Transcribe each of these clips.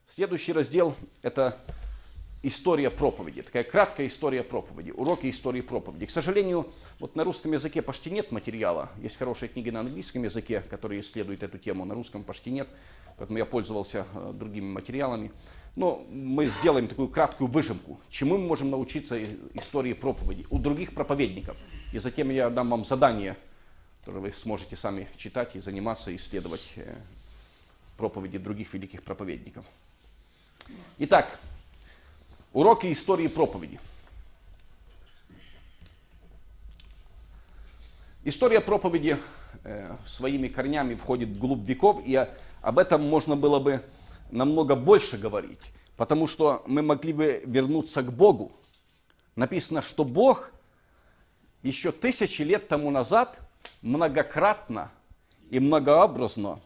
Следующий раздел – это история проповеди, такая краткая история проповеди, уроки истории проповеди. К сожалению, вот на русском языке почти нет материала. Есть хорошие книги на английском языке, которые исследуют эту тему, на русском почти нет, поэтому я пользовался другими материалами. Но мы сделаем такую краткую выжимку, чему мы можем научиться истории проповеди у других проповедников. И затем я дам вам задание, которое вы сможете сами читать и заниматься, исследовать проповеди других великих проповедников. Итак, уроки истории проповеди. История проповеди своими корнями входит вглубь веков, и об этом можно было бы намного больше говорить, потому что мы могли бы вернуться к Богу. Написано, что Бог еще 1000 лет тому назад многократно и многообразно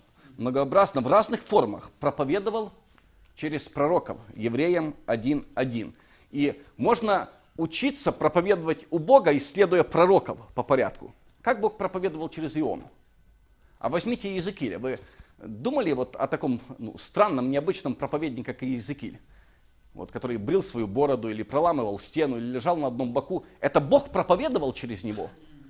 в разных формах проповедовал через пророков, Евреям 1:1. И можно учиться проповедовать у Бога, исследуя пророков по порядку. Как Бог проповедовал через Иону? А возьмите Иезекииля. Вы думали вот о таком странном, необычном проповеднике, как Иезекииль? Вот, который брил свою бороду, или проламывал стену, или лежал на одном боку. Это Бог проповедовал через него?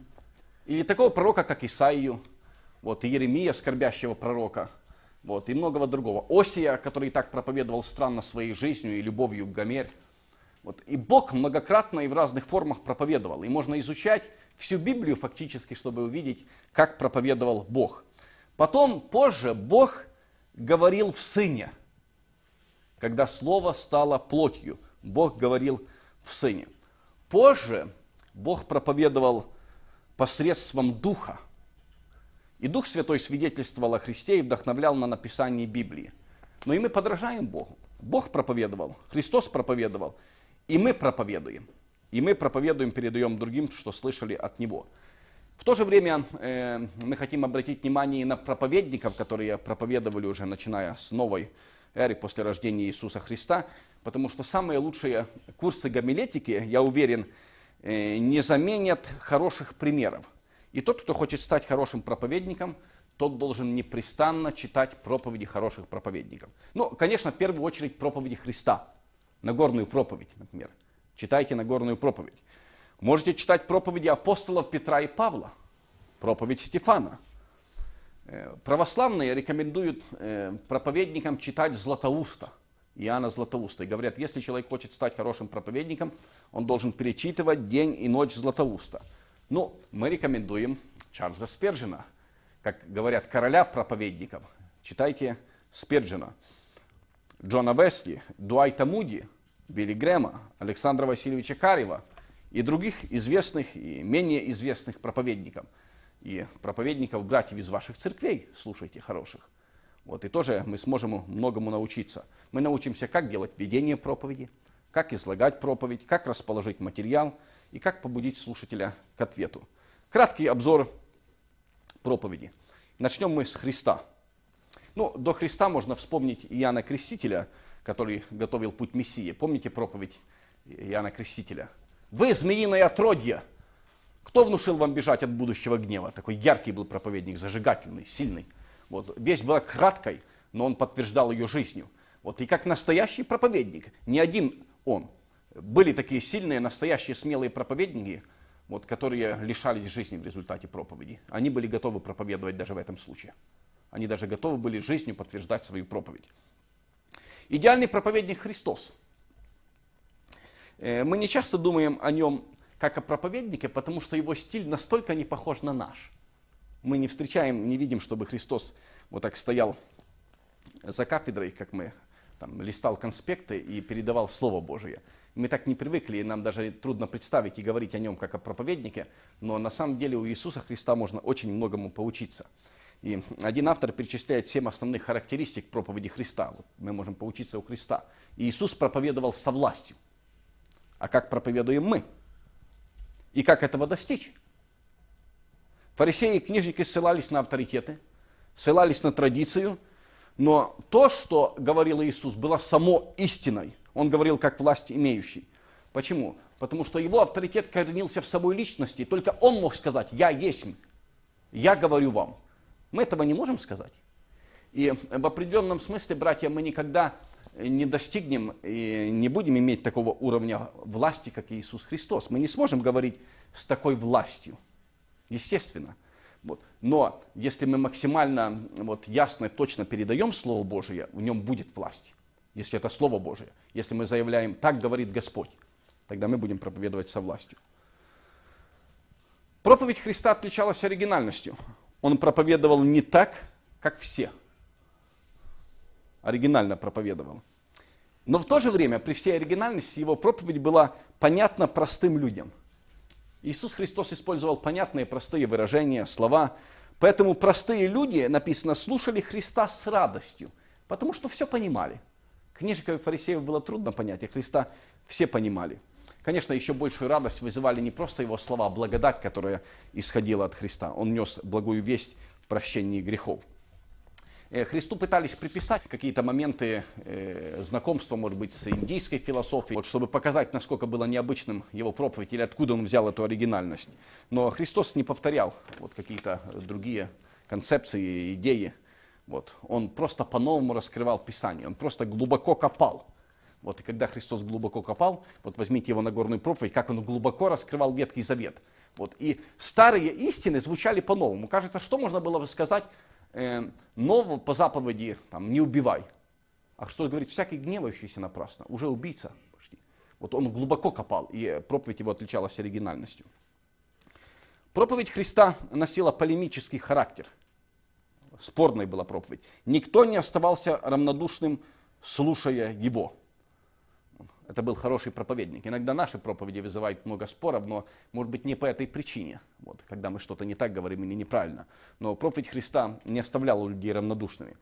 Или такого пророка, как Исаию, вот, и Иеремия, скорбящего пророка, вот, и многого другого. Осия, который и так проповедовал странно своей жизнью и любовью к Гомер. Вот. И Бог многократно и в разных формах проповедовал. И можно изучать всю Библию фактически, чтобы увидеть, как проповедовал Бог. Потом, позже, Бог говорил в Сыне. Когда Слово стало плотью, Бог говорил в Сыне. Позже Бог проповедовал посредством Духа. И Дух Святой свидетельствовал о Христе и вдохновлял на написание Библии. Но и мы подражаем Богу. Бог проповедовал, Христос проповедовал, и мы проповедуем. И мы проповедуем, передаем другим, что слышали от Него. В то же время мы хотим обратить внимание и на проповедников, которые проповедовали уже начиная с новой эры после рождения Иисуса Христа, потому что самые лучшие курсы гомилетики, я уверен, не заменят хороших примеров. И тот, кто хочет стать хорошим проповедником, тот должен непрестанно читать проповеди хороших проповедников. Ну, конечно, в первую очередь проповеди Христа, Нагорную проповедь, например. Читайте Нагорную проповедь. Можете читать проповеди апостолов Петра и Павла, проповедь Стефана. Православные рекомендуют проповедникам читать Златоуста, Иоанна Златоуста. И говорят, если человек хочет стать хорошим проповедником, он должен перечитывать день и ночь Златоуста. Ну, мы рекомендуем Чарльза Спержина, как говорят, короля проповедников. Читайте Спержина. Джона Весли, Дуайта Муди, Билли Грэма, Александра Васильевича Карева и других известных и менее известных проповедников. И проповедников, братьев из ваших церквей слушайте хороших. Вот, и тоже мы сможем многому научиться. Мы научимся, как делать ведение проповеди, как излагать проповедь, как расположить материал и как побудить слушателя к ответу. Краткий обзор проповеди. Начнем мы с Христа. Ну, до Христа можно вспомнить Иоанна Крестителя, который готовил путь Мессии. Помните проповедь Иоанна Крестителя? «Вы, змеиное отродье!» Кто внушил вам бежать от будущего гнева? Такой яркий был проповедник, зажигательный, сильный. Вот. Весть была краткой, но он подтверждал ее жизнью. Вот. И как настоящий проповедник, не один он. Были такие сильные, настоящие, смелые проповедники, вот, которые лишались жизни в результате проповеди. Они были готовы проповедовать даже в этом случае. Они даже готовы были жизнью подтверждать свою проповедь. Идеальный проповедник Христос. Мы не часто думаем о нем как о проповеднике, потому что его стиль настолько не похож на наш. Мы не встречаем, не видим, чтобы Христос вот так стоял за кафедрой, как мы, там, листал конспекты и передавал Слово Божие. Мы так не привыкли, и нам даже трудно представить и говорить о нем как о проповеднике, но на самом деле у Иисуса Христа можно очень многому поучиться. И один автор перечисляет 7 основных характеристик проповеди Христа. Вот мы можем поучиться у Христа. Иисус проповедовал со властью. А как проповедуем мы? И как этого достичь? Фарисеи и книжники ссылались на авторитеты, ссылались на традицию, но то, что говорил Иисус, было само истиной. Он говорил как власть имеющий. Почему? Потому что его авторитет коренился в самой личности. Только он мог сказать: «Я есть, я говорю вам». Мы этого не можем сказать. И в определенном смысле, братья, мы никогда не достигнем и не будем иметь такого уровня власти, как Иисус Христос. Мы не сможем говорить с такой властью, естественно. Вот. Но если мы максимально ясно и точно передаем Слово Божие, в нем будет власть. Если это Слово Божие. Если мы заявляем «так говорит Господь», тогда мы будем проповедовать со властью. Проповедь Христа отличалась оригинальностью. Он проповедовал не так, как все. Оригинально проповедовал. Но в то же время, при всей оригинальности, его проповедь была понятна простым людям. Иисус Христос использовал понятные, простые выражения, слова. Поэтому простые люди, написано, слушали Христа с радостью, потому что все понимали. Книжников и фарисеев было трудно понять, а Христа все понимали. Конечно, еще большую радость вызывали не просто его слова, а благодать, которая исходила от Христа. Он нес благую весть в прощении грехов. Христу пытались приписать какие-то моменты знакомства, может быть, с индийской философией, чтобы показать, насколько было необычным его проповедь или откуда он взял эту оригинальность. Но Христос не повторял какие-то другие концепции, идеи. Он просто по-новому раскрывал Писание, он просто глубоко копал. И когда Христос глубоко копал, возьмите его Нагорную проповедь, как он глубоко раскрывал Ветхий Завет. И старые истины звучали по-новому. Кажется, что можно было бы сказать нового по заповеди, не убивай. А Христос говорит, всякий гневающийся напрасно, уже убийца почти. Он глубоко копал, и проповедь его отличалась оригинальностью. Проповедь Христа носила полемический характер. Спорной была проповедь. Никто не оставался равнодушным, слушая его. Это был хороший проповедник. Иногда наши проповеди вызывают много споров, но, может быть, не по этой причине, когда мы что-то не так говорим или неправильно. Но проповедь Христа не оставляла людей равнодушными.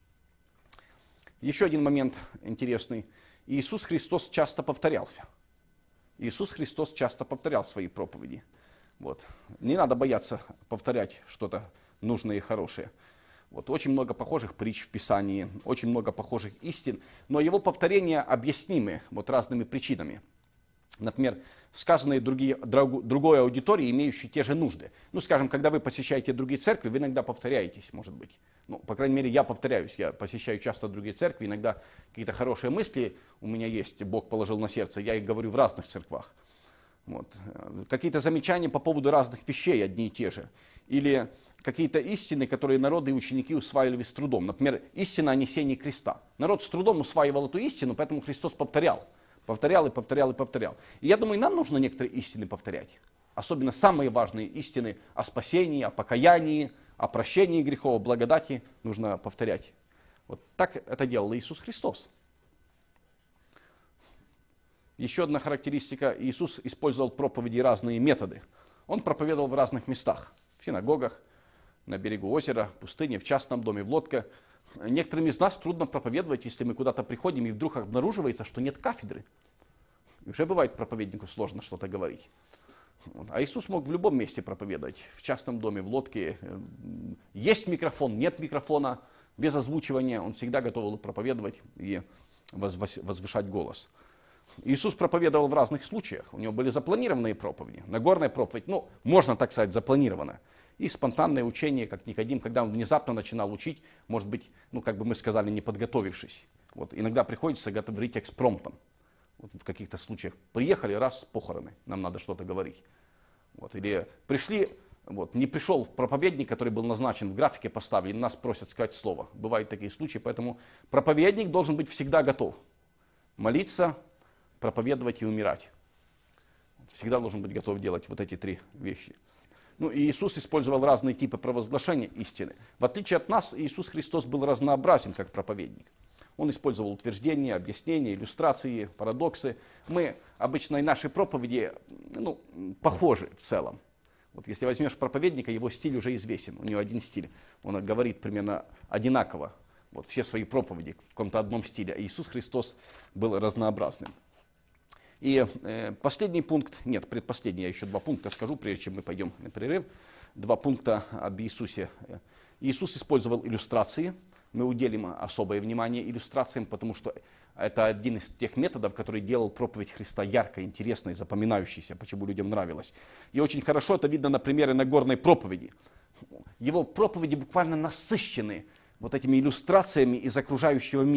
Еще один момент интересный. Иисус Христос часто повторялся. Иисус Христос часто повторял свои проповеди. Не надо бояться повторять что-то нужное и хорошее. Очень много похожих притч в Писании, очень много похожих истин, но его повторения объяснимы разными причинами. Например, сказанные другой аудитории, имеющей те же нужды. Скажем, когда вы посещаете другие церкви, вы иногда повторяетесь, может быть. По крайней мере, я повторяюсь, я посещаю часто другие церкви, иногда какие-то хорошие мысли у меня есть, Бог положил на сердце, я их говорю в разных церквах. Какие-то замечания по поводу разных вещей, одни и те же. Или какие-то истины, которые народы и ученики усваивали с трудом. Например, истина о несении креста. Народ с трудом усваивал эту истину, поэтому Христос повторял. Повторял и повторял и повторял. И я думаю, нам нужно некоторые истины повторять. Особенно самые важные истины о спасении, о покаянии, о прощении грехов, о благодати нужно повторять. Так это делал Иисус Христос. Еще одна характеристика. Иисус использовал в проповеди разные методы. Он проповедовал в разных местах. В синагогах, на берегу озера, в пустыне, в частном доме, в лодке. Некоторым из нас трудно проповедовать, если мы куда-то приходим и вдруг обнаруживается, что нет кафедры. И уже бывает проповеднику сложно что-то говорить. А Иисус мог в любом месте проповедовать. В частном доме, в лодке. Есть микрофон, нет микрофона. Без озвучивания. Он всегда готов был проповедовать и возвышать голос. Иисус проповедовал в разных случаях. У него были запланированные проповеди. Нагорная проповедь, можно так сказать, запланированная. И спонтанное учение, как Никодим, когда он внезапно начинал учить, может быть, как бы мы сказали, не подготовившись. Иногда приходится говорить экспромтом. В каких-то случаях приехали, раз, похороны, нам надо что-то говорить. Или пришли, не пришел проповедник, который был назначен, в графике поставлен, нас просят сказать слово. Бывают такие случаи, поэтому проповедник должен быть всегда готов. Молиться, проповедовать и умирать. Всегда должен быть готов делать эти три вещи. И Иисус использовал разные типы провозглашения истины. В отличие от нас, Иисус Христос был разнообразен как проповедник. Он использовал утверждения, объяснения, иллюстрации, парадоксы. Мы обычно и наши проповеди похожи в целом. Если возьмешь проповедника, его стиль уже известен. У него один стиль. Он говорит примерно одинаково. Все свои проповеди в каком-то одном стиле. А Иисус Христос был разнообразным. И последний пункт, предпоследний, я еще 2 пункта скажу, прежде чем мы пойдем на перерыв. 2 пункта об Иисусе. Иисус использовал иллюстрации. Мы уделим особое внимание иллюстрациям, потому что это один из тех методов, который делал проповедь Христа яркой, интересной, запоминающейся, почему людям нравилось. И очень хорошо это видно на примере Нагорной проповеди. Его проповеди буквально насыщены этими иллюстрациями из окружающего мира.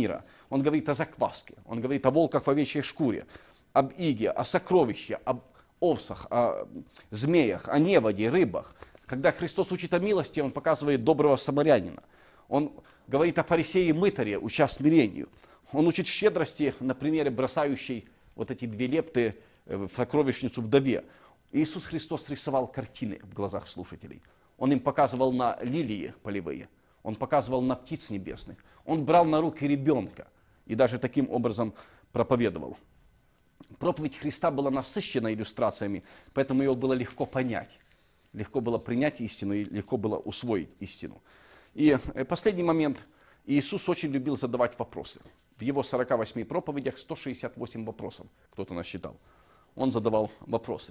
Он говорит о закваске, он говорит о волках в овечьей шкуре, об иге, о сокровище, об овцах, о змеях, о неводе, рыбах. Когда Христос учит о милости, он показывает доброго самарянина. Он говорит о фарисее и мытаре, уча смирению. Он учит щедрости на примере бросающей вот эти 2 лепты в сокровищницу вдове. Иисус Христос рисовал картины в глазах слушателей. Он им показывал на лилии полевые, он показывал на птиц небесных. Он брал на руки ребенка и даже таким образом проповедовал. Проповедь Христа была насыщена иллюстрациями, поэтому ее было легко понять. Легко было принять истину и легко было усвоить истину. И последний момент. Иисус очень любил задавать вопросы. В его 48 проповедях 168 вопросов, кто-то насчитал. Он задавал вопросы.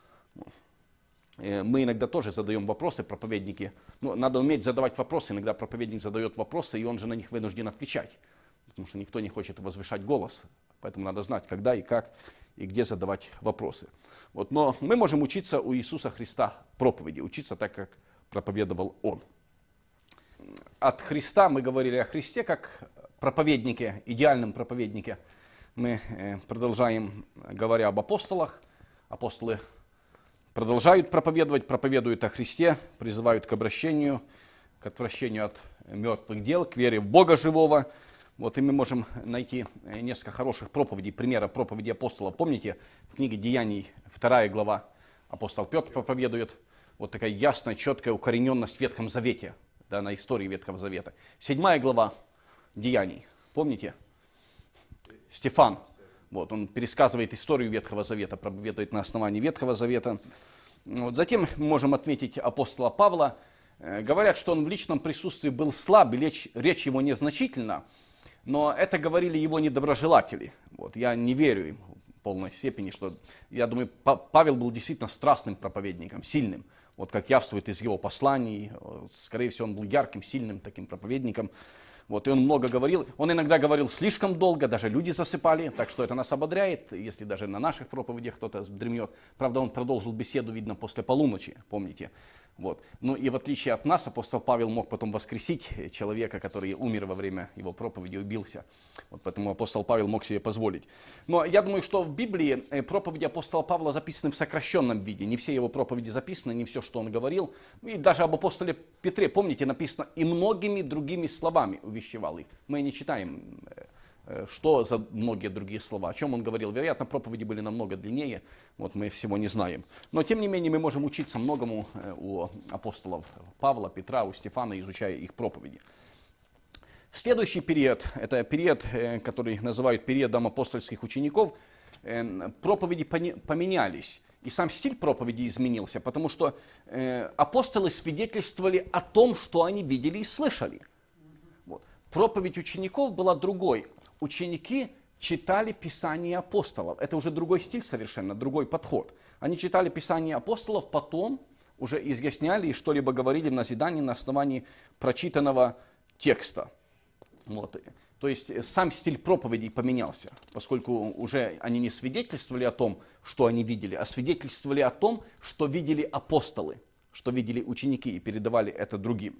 Мы иногда тоже задаем вопросы, проповедники. Но надо уметь задавать вопросы. Иногда проповедник задает вопросы, и он же на них вынужден отвечать. Потому что никто не хочет возвышать голос. Поэтому надо знать, когда и как, и где задавать вопросы. Вот. Но мы можем учиться у Иисуса Христа проповеди, учиться так, как проповедовал Он. От Христа, мы говорили о Христе как проповеднике, идеальном проповеднике. Мы продолжаем, говоря об апостолах. Апостолы продолжают проповедовать, проповедуют о Христе, призывают к обращению, к отвращению от мертвых дел, к вере в Бога живого. Вот, и мы можем найти несколько хороших проповедей, примера проповеди апостола. Помните, в книге Деяний, 2 глава, апостол Петр проповедует. Вот такая ясная, четкая укорененность в Ветхом Завете, да, на истории Ветхого Завета. 7 глава Деяний, помните? Стефан, вот, он пересказывает историю Ветхого Завета, проповедует на основании Ветхого Завета. Вот, затем мы можем ответить апостола Павла. Говорят, что он в личном присутствии был слаб, и речь его незначительна. Но это говорили его недоброжелатели. Вот, я не верю им в полной степени, что, я думаю, Павел был действительно страстным проповедником, сильным. Вот как явствует из его посланий, скорее всего, он был ярким, сильным таким проповедником. Вот, и он много говорил, он иногда говорил слишком долго, даже люди засыпали, так что это нас ободряет, если даже на наших проповедях кто-то дремет. Правда, он продолжил беседу, видно, после полуночи, помните. Вот. Ну и в отличие от нас, апостол Павел мог потом воскресить человека, который умер во время его проповеди, убился. Вот поэтому апостол Павел мог себе позволить. Но я думаю, что в Библии проповеди апостола Павла записаны в сокращенном виде. Не все его проповеди записаны, не все, что он говорил. И даже об апостоле Петре, помните, написано, и многими другими словами увещевал их. Мы не читаем, что за многие другие слова, о чем он говорил. Вероятно, проповеди были намного длиннее, вот мы всего не знаем. Но, тем не менее, мы можем учиться многому у апостолов Павла, Петра, у Стефана, изучая их проповеди. Следующий период, это период, который называют периодом апостольских учеников, проповеди поменялись. И сам стиль проповеди изменился, потому что апостолы свидетельствовали о том, что они видели и слышали. Вот. Проповедь учеников была другой. Ученики читали Писание апостолов. Это уже другой стиль совершенно, другой подход. Они читали Писание апостолов, потом уже изъясняли и что-либо говорили в назидании на основании прочитанного текста. Вот. То есть сам стиль проповедей поменялся, поскольку уже они не свидетельствовали о том, что они видели, а свидетельствовали о том, что видели апостолы, что видели ученики и передавали это другим.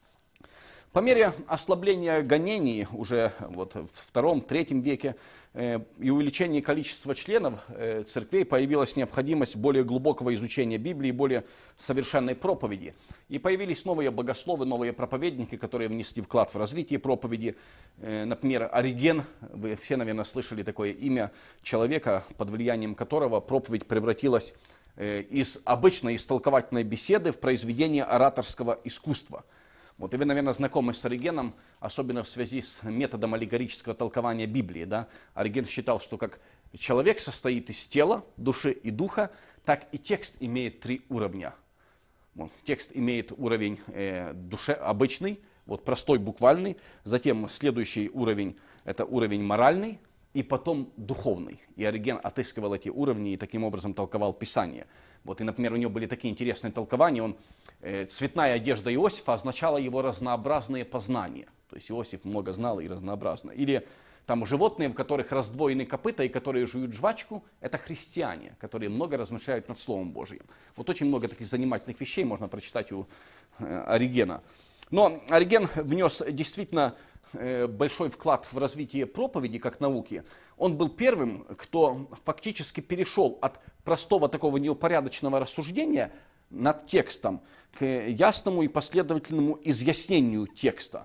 По мере ослабления гонений уже вот в II-III веке и увеличения количества членов церквей появилась необходимость более глубокого изучения Библии, более совершенной проповеди. И появились новые богословы, новые проповедники, которые внесли вклад в развитие проповеди. Например, Ориген, вы все, наверное, слышали такое имя человека, под влиянием которого проповедь превратилась из обычной истолковательной беседы в произведение ораторского искусства. Вот, и вы, наверное, знакомы с Оригеном, особенно в связи с методом аллегорического толкования Библии. Да? Ориген считал, что как человек состоит из тела, души и духа, так и текст имеет 3 уровня. Вот, текст имеет уровень душе обычный, вот, простой, буквальный. Затем следующий уровень – это уровень моральный, и потом духовный. И Ориген отыскивал эти уровни и таким образом толковал Писание. Вот, и, например, у него были такие интересные толкования. Цветная одежда Иосифа означала его разнообразные познания. То есть Иосиф много знал и разнообразно. Или там животные, в которых раздвоены копыта и которые жуют жвачку, это христиане, которые много размышляют над Словом Божьим. Вот очень много таких занимательных вещей можно прочитать у Оригена. Но Ориген внес действительно большой вклад в развитие проповеди как науки. Он был первым, кто фактически перешел от простого такого неупорядоченного рассуждения над текстом к ясному и последовательному изъяснению текста.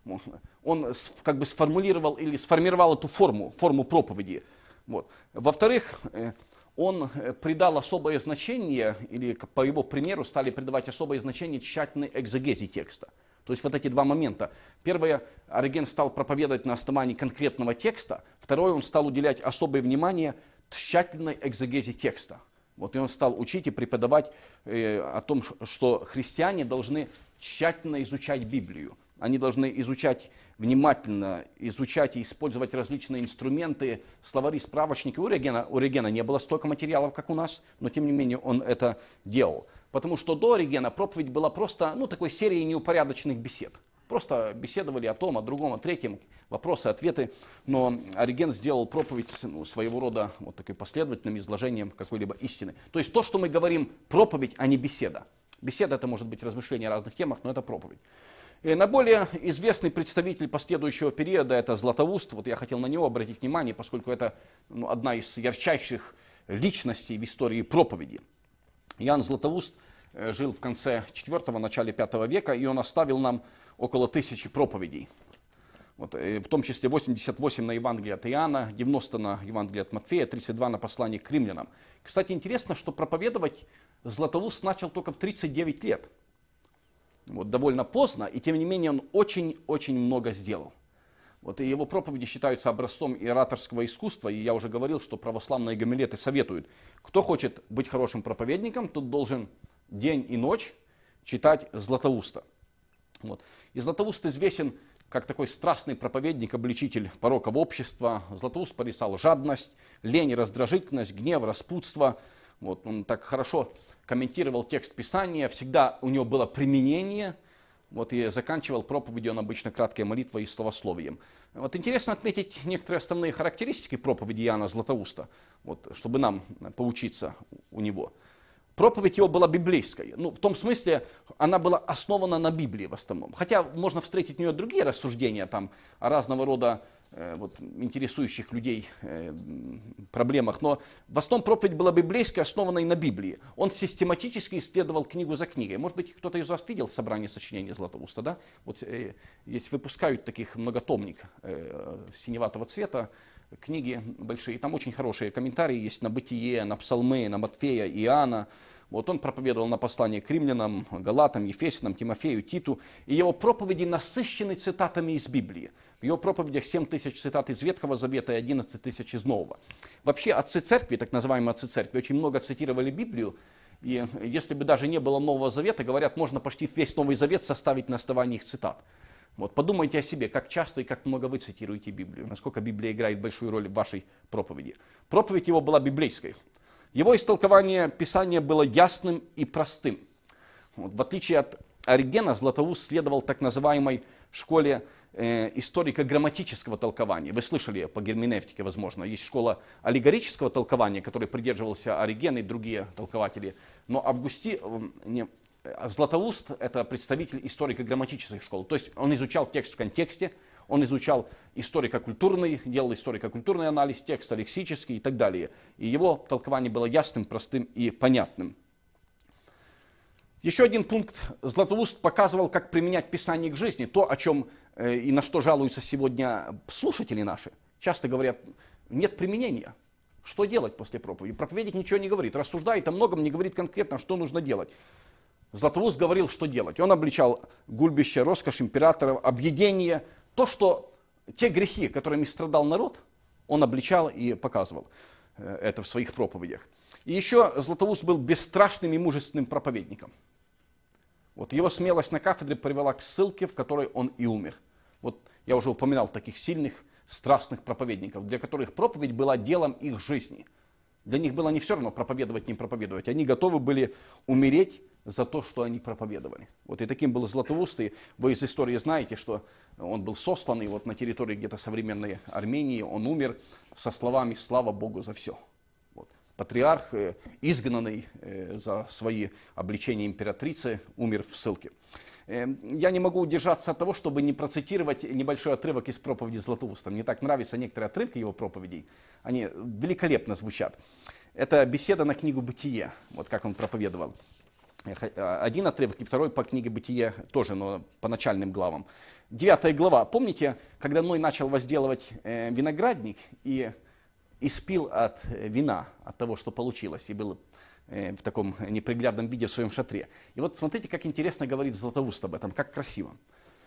Он как бы сформулировал или сформировал эту форму проповеди. Вот. Во-вторых, он придал особое значение, или по его примеру стали придавать особое значение тщательной экзегезе текста. То есть вот эти два момента. Первое, Ориген стал проповедовать на основании конкретного текста. Второе, он стал уделять особое внимание тщательной экзегезе текста. Вот, и он стал учить и преподавать о том, что христиане должны тщательно изучать Библию. Они должны изучать внимательно, изучать и использовать различные инструменты, словари, справочники. У Оригена не было столько материалов, как у нас, но тем не менее он это делал. Потому что до Оригена проповедь была просто такой серией неупорядоченных бесед. Просто беседовали о том, о другом, о третьем, вопросы, ответы. Но Ориген сделал проповедь своего рода вот таким последовательным изложением какой-либо истины. То есть то, что мы говорим, проповедь, а не беседа. Беседа — это может быть размышление о разных темах, но это проповедь. Наиболее известный представитель последующего периода — это Златоуст. Вот я хотел на него обратить внимание, поскольку это одна из ярчайших личностей в истории проповеди. Иоанн Златоуст жил в конце IV – начале V века, и он оставил нам около 1000 проповедей. Вот, в том числе 88 на Евангелие от Иоанна, 90 на Евангелие от Матфея, 32 на послание к римлянам. Кстати, интересно, что проповедовать Златоуст начал только в 39 лет. Вот, довольно поздно, и тем не менее он очень-очень много сделал. Вот, и его проповеди считаются образцом и ораторского искусства, и я уже говорил, что православные гомилеты советуют, кто хочет быть хорошим проповедником, тот должен день и ночь читать Златоуста. Вот. И Златоуст известен как такой страстный проповедник, обличитель пороков общества. Златоуст порицал жадность, лень, раздражительность, гнев, распутство. Вот. Он так хорошо комментировал текст Писания, всегда у него было применение. Вот, и заканчивал проповедью он обычно краткой молитвой и словословием. Вот, интересно отметить некоторые основные характеристики проповеди Иоанна Златоуста, вот, чтобы нам поучиться у него. Проповедь его была библейской. В том смысле, она была основана на Библии в основном. Хотя можно встретить у нее другие рассуждения там, о разного рода интересующих людей проблемах. Но в основном проповедь была библейской, основанной на Библии. Он систематически исследовал книгу за книгой. Может быть, кто-то из вас видел собрание сочинений Златоуста, да? Вот есть, выпускают таких многотомник синеватого цвета, книги большие. Там очень хорошие комментарии есть на Бытие, на Псалмы, на Матфея, Иоанна. Вот он проповедовал на послание к римлянам, Галатам, Ефесянам, Тимофею, Титу. И его проповеди насыщены цитатами из Библии. В его проповедях 7000 цитат из Ветхого Завета и 11 000 из Нового. Вообще отцы церкви, так называемые отцы церкви, очень много цитировали Библию. И если бы даже не было Нового Завета, говорят, можно почти весь Новый Завет составить на основании их цитат. Вот, подумайте о себе, как часто и как много вы цитируете Библию, насколько Библия играет большую роль в вашей проповеди. Проповедь его была библейской. Его истолкование Писания было ясным и простым. Вот, в отличие от Оригена, Златоуст следовал так называемой школе историко-грамматического толкования. Вы слышали по герменевтике, возможно. Есть школа аллегорического толкования, которой придерживался Ориген и другие толкователи. Но Златоуст — это представитель историко-грамматической школы. То есть он изучал текст в контексте, он изучал историко-культурный, делал историко-культурный анализ текста, лексический и так далее. И его толкование было ясным, простым и понятным. Еще один пункт. Златоуст показывал, как применять Писание к жизни. То, о чем и на что жалуются сегодня слушатели наши. Часто говорят, нет применения. Что делать после проповеди? Проповедник ничего не говорит, рассуждает о многом, не говорит конкретно, что нужно делать. Златоуст говорил, что делать. Он обличал гульбище, роскошь императоров, объедение. Те грехи, которыми страдал народ, он обличал и показывал это в своих проповедях. И еще Златоуст был бесстрашным и мужественным проповедником. Вот его смелость на кафедре привела к ссылке, в которой он и умер. Вот я уже упоминал таких сильных, страстных проповедников, для которых проповедь была делом их жизни. Для них было не все равно проповедовать, не проповедовать. Они готовы были умереть за то, что они проповедовали. Вот и таким был Златоуст. И вы из истории знаете, что он был сослан, и вот на территории где-то современной Армении он умер со словами «Слава Богу за все». Вот. патриарх, изгнанный за свои обличения императрицы, умер в ссылке. Я не могу удержаться от того, чтобы не процитировать небольшой отрывок из проповеди Златоуста. Мне так нравятся некоторые отрывки его проповедей, они великолепно звучат. Это беседа на книгу «Бытие», вот как он проповедовал. Один отрывок и второй по книге «Бытие» тоже, но по начальным главам. 9 глава. Помните, когда Ной начал возделывать виноградник и испил от вина, от того, что получилось, и был в таком неприглядном виде в своем шатре. И вот смотрите, как интересно говорит Златоуст об этом, как красиво.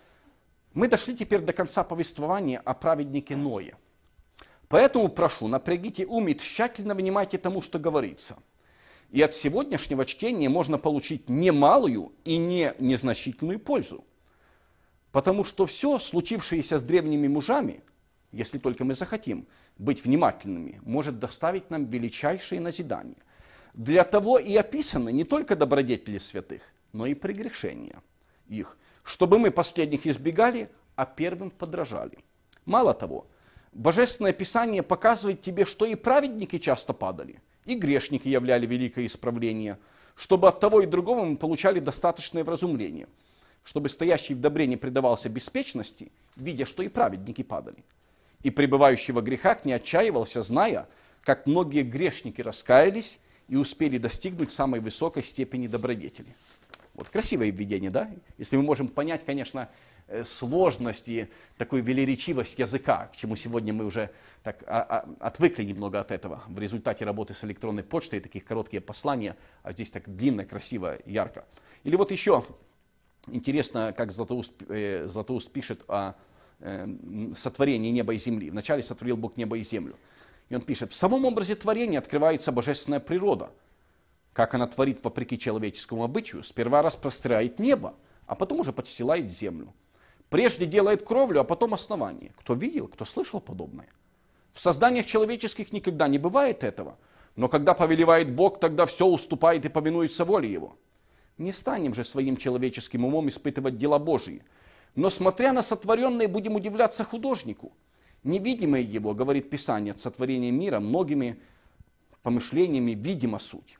Мы дошли теперь до конца повествования о праведнике Ное. Поэтому прошу, напрягите ум и тщательно внимайте тому, что говорится. И от сегодняшнего чтения можно получить немалую и не незначительную пользу. Потому что все, случившееся с древними мужами, если только мы захотим быть внимательными, может доставить нам величайшее назидание. Для того и описаны не только добродетели святых, но и прегрешения их, чтобы мы последних избегали, а первым подражали. Мало того, Божественное Писание показывает тебе, что и праведники часто падали, и грешники являли великое исправление, чтобы от того и другого мы получали достаточное вразумление, чтобы стоящий в добре не предавался беспечности, видя, что и праведники падали, и пребывающий во грехах не отчаивался, зная, как многие грешники раскаялись и успели достигнуть самой высокой степени добродетели. Вот красивое введение, да? Если мы можем понять, конечно, сложность и такую велеречивость языка, к чему сегодня мы уже так отвыкли немного от этого в результате работы с электронной почтой, таких короткие послания, а здесь так длинно, красиво, ярко. Или вот еще интересно, как Златоуст пишет о сотворении неба и земли. Вначале сотворил Бог небо и землю. И он пишет, в самом образе творения открывается божественная природа. Как она творит вопреки человеческому обычаю, сперва распространяет небо, а потом уже подстилает землю. Прежде делает кровлю, а потом основание. Кто видел, кто слышал подобное? В созданиях человеческих никогда не бывает этого. Но когда повелевает Бог, тогда все уступает и повинуется воле Его. Не станем же своим человеческим умом испытывать дела Божьи. Но смотря на сотворенное, будем удивляться художнику. Невидимое его, говорит Писание, от сотворения мира многими помышлениями видима суть.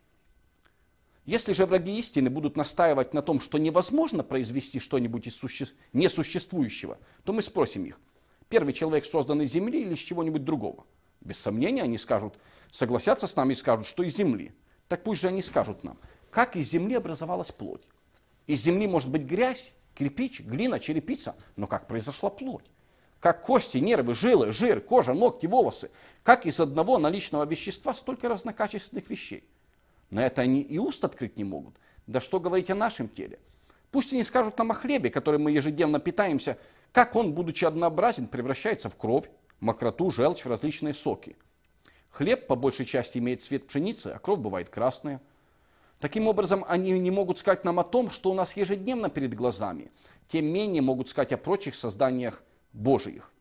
Если же враги истины будут настаивать на том, что невозможно произвести что-нибудь из несуществующего, то мы спросим их, первый человек создан из земли или из чего-нибудь другого? Без сомнения они скажут, согласятся с нами и скажут, что из земли. Так пусть же они скажут нам, как из земли образовалась плоть. Из земли может быть грязь, кирпич, глина, черепица, но как произошла плоть? Как кости, нервы, жилы, жир, кожа, ногти, волосы. Как из одного наличного вещества столько разнокачественных вещей. На это они и уст открыть не могут. Да что говорить о нашем теле? Пусть они скажут нам о хлебе, которым мы ежедневно питаемся, как он, будучи однообразен, превращается в кровь, мокроту, желчь, в различные соки. Хлеб по большей части имеет цвет пшеницы, а кровь бывает красная. Таким образом, они не могут сказать нам о том, что у нас ежедневно перед глазами, тем менее могут сказать о прочих созданиях Божиих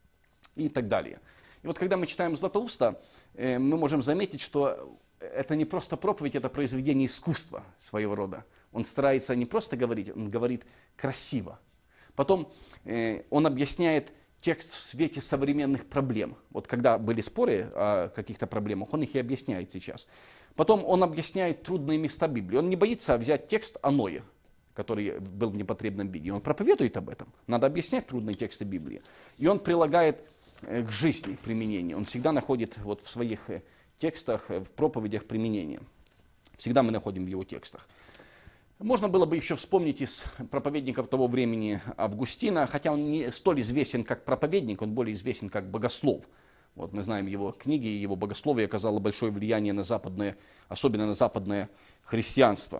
и так далее. И вот когда мы читаем Златоуста, мы можем заметить, что это не просто проповедь, это произведение искусства своего рода. Он старается не просто говорить, он говорит красиво. Потом он объясняет текст в свете современных проблем. Вот когда были споры о каких-то проблемах, он их и объясняет сейчас. Потом он объясняет трудные места Библии. Он не боится взять текст о Ное, который был в непотребном виде. Он проповедует об этом. Надо объяснять трудные тексты Библии. И он прилагает к жизни применение. Он всегда находит вот в своих текстах, в проповедях применение. Всегда мы находим в его текстах. Можно было бы еще вспомнить из проповедников того времени Августина, хотя он не столь известен как проповедник, он более известен как богослов. Вот мы знаем его книги, его богословие оказало большое влияние на западное, особенно на западное христианство.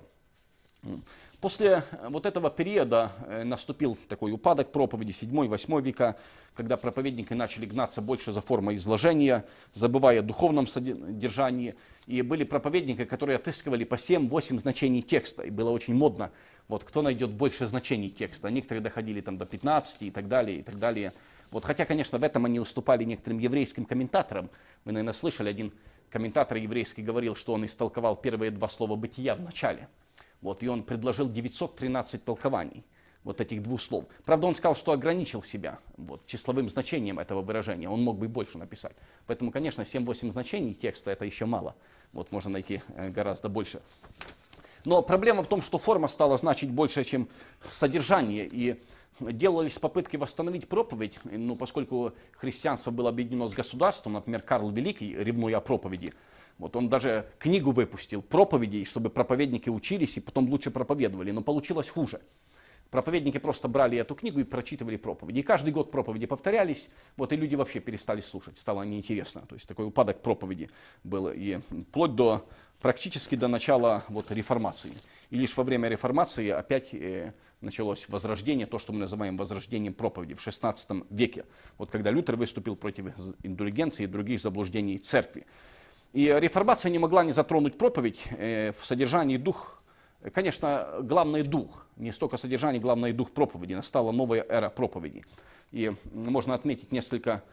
После вот этого периода наступил такой упадок проповеди 7-8 века, когда проповедники начали гнаться больше за формой изложения, забывая о духовном содержании. И были проповедники, которые отыскивали по 7-8 значений текста. И было очень модно, вот, кто найдет больше значений текста. Некоторые доходили там, до 15 и так далее, и так далее. Вот, хотя, конечно, в этом они уступали некоторым еврейским комментаторам. Вы, наверное, слышали, один комментатор еврейский говорил, что он истолковал первые 2 слова «бытия» в начале. Вот, и он предложил 913 толкований. вот этих двух слов. Правда, он сказал, что ограничил себя вот, числовым значением этого выражения. Он мог бы больше написать. Поэтому, конечно, 7-8 значений текста это еще мало. Вот можно найти гораздо больше. Но проблема в том, что форма стала значить больше, чем содержание. И делались попытки восстановить проповедь, ну, поскольку христианство было объединено с государством. Например, Карл Великий, ревнуя о проповеди, вот он даже книгу выпустил проповедей, чтобы проповедники учились и потом лучше проповедовали. Но получилось хуже. Проповедники просто брали эту книгу и прочитывали проповеди. И каждый год проповеди повторялись, вот, и люди вообще перестали слушать, стало неинтересно. То есть такой упадок проповеди был, и вплоть до практически до начала вот, реформации. И лишь во время реформации опять началось возрождение, то, что мы называем возрождением проповеди в XVI веке. Вот когда Лютер выступил против индульгенции и других заблуждений церкви. И реформация не могла не затронуть проповедь в содержании дух. Конечно, главный дух, не столько содержание, главный дух проповеди. Настала новая эра проповеди. И можно отметить несколько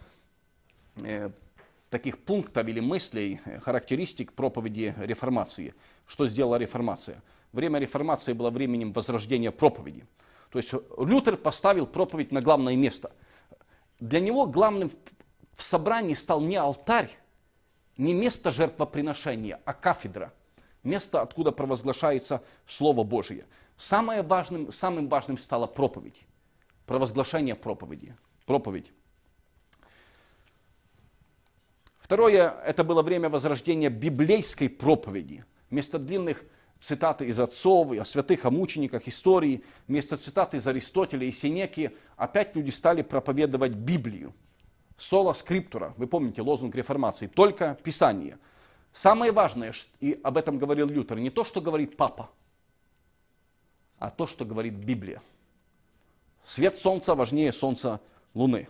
таких пунктов или мыслей, характеристик проповеди реформации. Что сделала реформация? Время реформации было временем возрождения проповеди. То есть Лютер поставил проповедь на главное место. Для него главным в собрании стал не алтарь, не место жертвоприношения, а кафедра. Место, откуда провозглашается Слово Божие. Самым важным стала проповедь. Провозглашение проповеди. Проповедь. Второе, это было время возрождения библейской проповеди. Вместо длинных цитат из отцов, о святых, о мучениках, истории, вместо цитат из Аристотеля и Сенеки, опять люди стали проповедовать Библию. Соло скриптура, вы помните лозунг реформации, только Писание. Самое важное, и об этом говорил Лютер, не то, что говорит папа, а то, что говорит Библия. Свет солнца важнее солнца луны.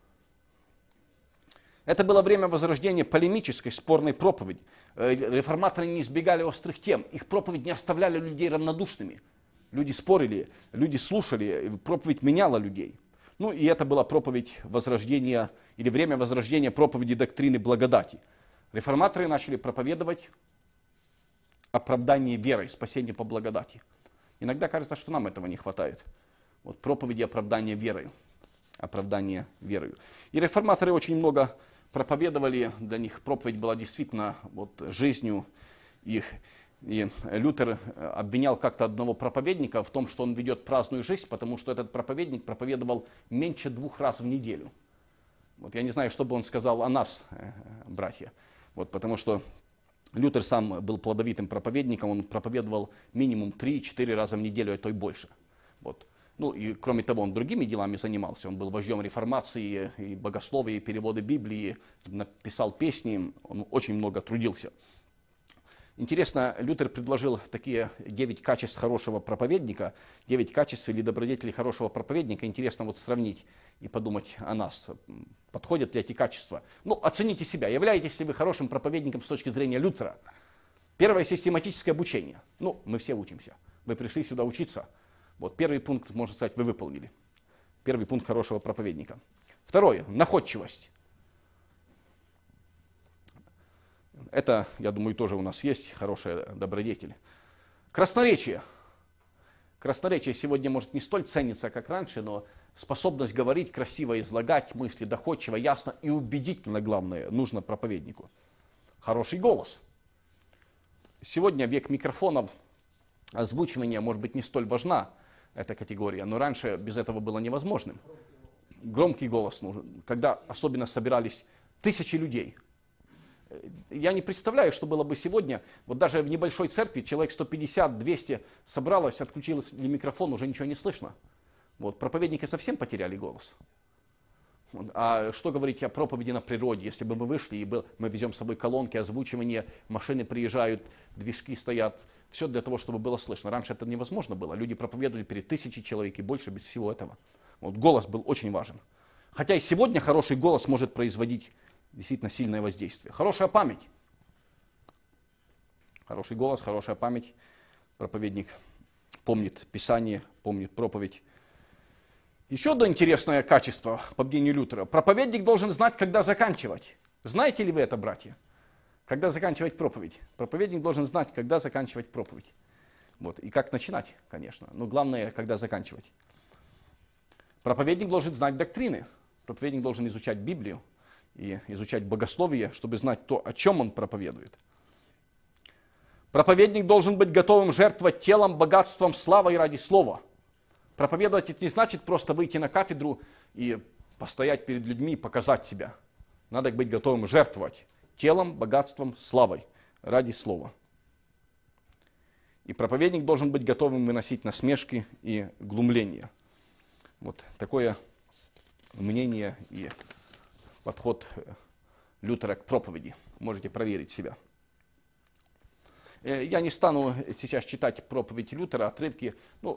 Это было время возрождения полемической, спорной проповеди. Реформаторы не избегали острых тем, их проповедь не оставляли людей равнодушными. Люди спорили, люди слушали, проповедь меняла людей. Ну и это была проповедь возрождения, или время возрождения проповеди доктрины благодати. Реформаторы начали проповедовать оправдание верой, спасение по благодати. Иногда кажется, что нам этого не хватает. Вот проповеди оправдания верой. Оправдание верою. И реформаторы очень много проповедовали, для них проповедь была действительно вот, жизнью их. И Лютер обвинял как-то одного проповедника в том, что он ведет праздную жизнь, потому что этот проповедник проповедовал меньше 2 раз в неделю. Вот я не знаю, что бы он сказал о нас, братья. Вот, потому что Лютер сам был плодовитым проповедником, он проповедовал минимум 3-4 раза в неделю, а то и больше. Вот. Ну и кроме того, он другими делами занимался. Он был вождем реформации, и богословия, и переводы Библии, написал песни, он очень много трудился. Интересно, Лютер предложил такие 9 качеств хорошего проповедника, 9 качеств или добродетелей хорошего проповедника. Интересно вот сравнить и подумать о нас. Подходят ли эти качества? Ну, оцените себя. Являетесь ли вы хорошим проповедником с точки зрения Лютера? Первое — систематическое обучение. Ну, мы все учимся. Вы пришли сюда учиться. Вот первый пункт, можно сказать, вы выполнили. Первый пункт хорошего проповедника. Второе — находчивость. Это, я думаю, тоже у нас есть хорошие добродетели. Красноречие. Красноречие сегодня, может, не столь ценится, как раньше, но способность говорить, красиво излагать мысли, доходчиво, ясно и убедительно, главное, нужно проповеднику. Хороший голос. Сегодня век микрофонов, озвучивание, может быть, не столь важна эта категория, но раньше без этого было невозможным. Громкий голос нужен, когда особенно собирались тысячи людей. Я не представляю, что было бы сегодня, вот даже в небольшой церкви человек 150-200 собралось, отключился микрофон, уже ничего не слышно. Вот, проповедники совсем потеряли голос. А что говорить о проповеди на природе, если бы мы вышли, и мы везем с собой колонки, озвучивание, машины приезжают, движки стоят, все для того, чтобы было слышно. Раньше это невозможно было, люди проповедовали перед 1000 человек и больше без всего этого. Вот, голос был очень важен. Хотя и сегодня хороший голос может производить действительно сильное воздействие. Хорошая память. Хороший голос, хорошая память. Проповедник помнит Писание, помнит проповедь. Еще одно интересное качество, по мнению Лютера. Проповедник должен знать, когда заканчивать. Знаете ли вы это, братья? Когда заканчивать проповедь. Проповедник должен знать, когда заканчивать проповедь. Вот. И как начинать, конечно. Но главное, когда заканчивать. Проповедник должен знать доктрины. Проповедник должен изучать Библию и изучать богословие, чтобы знать то, о чем он проповедует. Проповедник должен быть готовым жертвовать телом, богатством, славой ради слова. Проповедовать это не значит просто выйти на кафедру и постоять перед людьми и показать себя. Надо быть готовым жертвовать телом, богатством, славой ради слова. И проповедник должен быть готовым выносить насмешки и глумления. Вот такое мнение и подход Лютера к проповеди. Можете проверить себя. Я не стану сейчас читать проповедь Лютера, отрывки.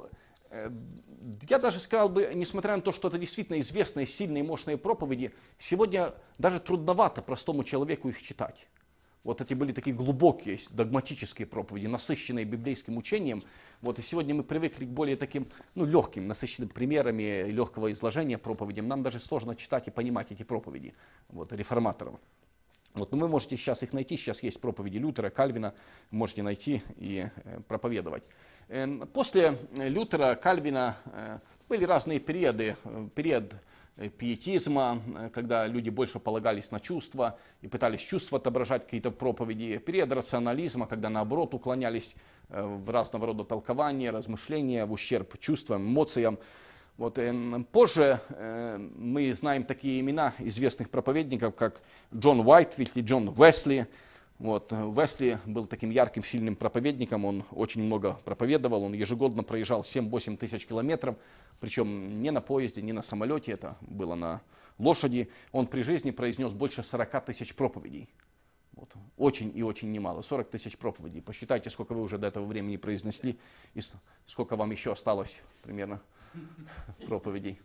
Я даже сказал бы, несмотря на то, что это действительно известные, сильные, мощные проповеди, сегодня даже трудновато простому человеку их читать. Вот эти были такие глубокие, догматические проповеди, насыщенные библейским учением. Вот, и сегодня мы привыкли к более таким, легким, насыщенным примерами легкого изложения проповедям. Нам даже сложно читать и понимать эти проповеди реформаторов. Вот, но вы можете сейчас их найти, сейчас есть проповеди Лютера, Кальвина, можете найти и проповедовать. После Лютера, Кальвина были разные периоды. Период пиетизма, когда люди больше полагались на чувства и пытались чувства отображать какие-то проповеди. Период рационализма, когда наоборот уклонялись в разного рода толкования, размышления в ущерб чувствам, эмоциям. Вот, позже мы знаем такие имена известных проповедников, как Джон Уайтфилд и Джон Уэсли. Вот, Уэсли был таким ярким, сильным проповедником, он очень много проповедовал, он ежегодно проезжал 7-8 тысяч километров, причем не на поезде, не на самолете, это было на лошади. Он при жизни произнес больше 40 тысяч проповедей. Вот, очень и очень немало, 40 тысяч проповедей. Посчитайте, сколько вы уже до этого времени произнесли и сколько вам еще осталось примерно проповедей.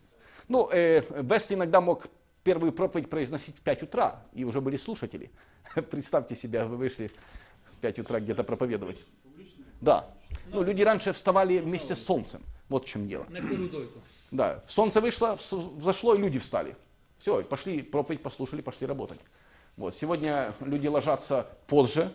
Уэсли иногда мог первую проповедь произносить в 5 утра, и уже были слушатели. Представьте себе, вы вышли в 5 утра где-то проповедовать. Да. Люди раньше вставали вместе с солнцем. Вот в чем дело. На первую дойку. Да. Солнце вышло, взошло, и люди встали. Все, пошли, проповедь послушали, пошли работать. Вот. Сегодня люди ложатся позже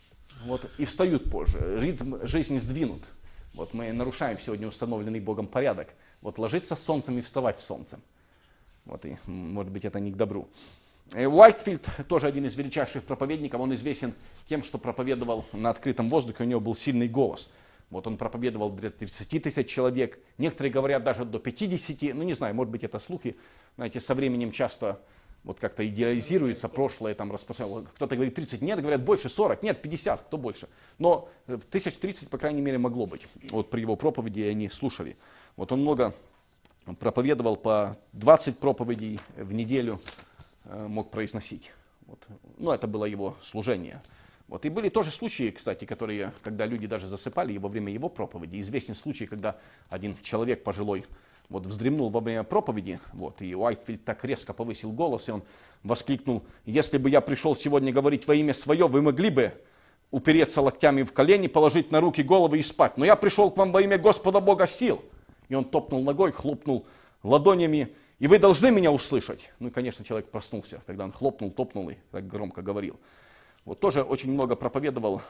и встают позже. Ритм жизни сдвинут. Вот мы нарушаем сегодня установленный Богом порядок. Вот ложиться с солнцем и вставать с солнцем. Вот, и, может быть, это не к добру. Уайтфилд, тоже один из величайших проповедников, он известен тем, что проповедовал на открытом воздухе, у него был сильный голос. Вот он проповедовал для 30 тысяч человек, некоторые говорят даже до 50, не знаю, может быть, это слухи, знаете, со временем часто как-то идеализируется прошлое, там распространяется. Кто-то говорит 30, нет, говорят больше 40, нет, 50, кто больше. Но 1030, по крайней мере, могло быть. Вот при его проповеди они слушали. Вот он много проповедовал, по 20 проповедей в неделю мог произносить. Это было его служение. И были тоже случаи, кстати, когда люди даже засыпали во время его проповеди. Известен случай, когда один человек пожилой вздремнул во время проповеди, и Уайтфилд так резко повысил голос, и он воскликнул: «Если бы я пришел сегодня говорить во имя свое, вы могли бы упереться локтями в колени, положить на руки головы и спать. Но я пришел к вам во имя Господа Бога сил». И он топнул ногой, хлопнул ладонями: «И вы должны меня услышать». И, конечно, человек проснулся, когда он хлопнул, топнул и так громко говорил. Тоже очень много проповедовал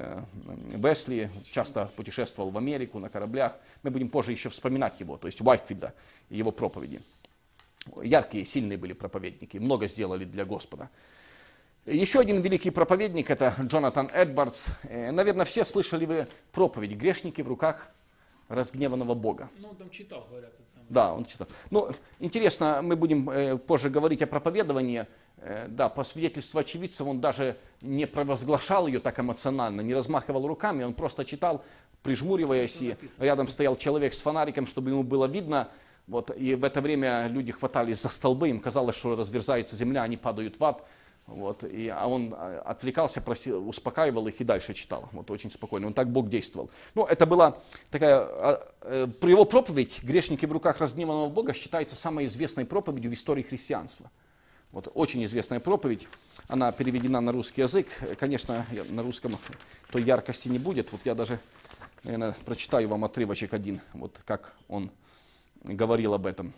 Уэсли, часто путешествовал в Америку на кораблях. Мы будем позже еще вспоминать его, то есть Уайтфилда и его проповеди. Яркие, сильные были проповедники, много сделали для Господа. Еще один великий проповедник — это Джонатан Эдвардс. Наверное, все слышали вы проповедь «Грешники в руках разгневанного Бога». Он там читал, говорят. Да, он читал. Интересно, мы будем позже говорить о проповедовании. Да, по свидетельству очевидцев, он даже не провозглашал ее так эмоционально, не размахивал руками, он просто читал, прижмуриваясь, и рядом стоял человек с фонариком, чтобы ему было видно. И в это время люди хватались за столбы, им казалось, что разверзается земля, они падают в ад. А он отвлекался, просил, успокаивал их и дальше читал. Очень спокойно. Он так Бог действовал. Это была такая... При его проповедь «Грешники в руках разгневанного Бога» считается самой известной проповедью в истории христианства. Очень известная проповедь. Она переведена на русский язык. Конечно, на русском той яркости не будет. Я даже, наверное, прочитаю вам отрывочек один, как он говорил об этом.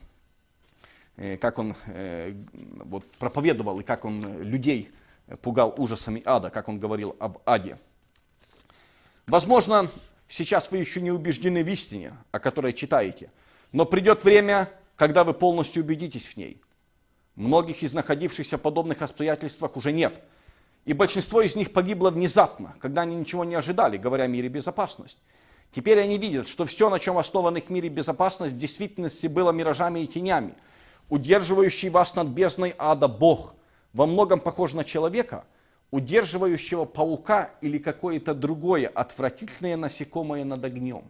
Как он проповедовал и как он людей пугал ужасами ада, как он говорил об аде. Возможно, сейчас вы еще не убеждены в истине, о которой читаете, но придет время, когда вы полностью убедитесь в ней. Многих из находившихся в подобных обстоятельствах уже нет. И большинство из них погибло внезапно, когда они ничего не ожидали, говоря о мире безопасность. Теперь они видят, что все, на чем основан их мир и безопасность, в действительности было миражами и тенями. Удерживающий вас над бездной ада Бог во многом похож на человека, удерживающего паука или какое-то другое отвратительное насекомое над огнем.